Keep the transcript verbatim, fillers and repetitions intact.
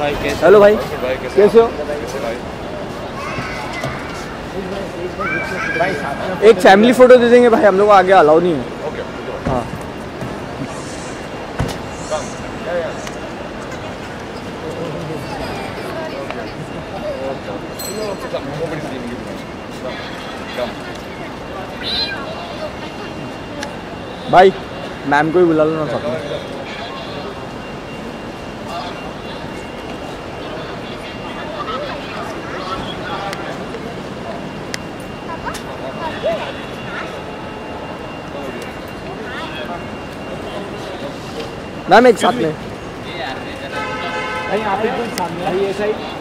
Hello भाई, कैसे हो? एक फैमिली फोटो दे देंगे भाई, हम लोग आगे अलाउ नहीं है। हाँ भाई, मैम को ही बुला लो ना साथ में। मैम एक साथ में। आप एकदम सामने, ये साइड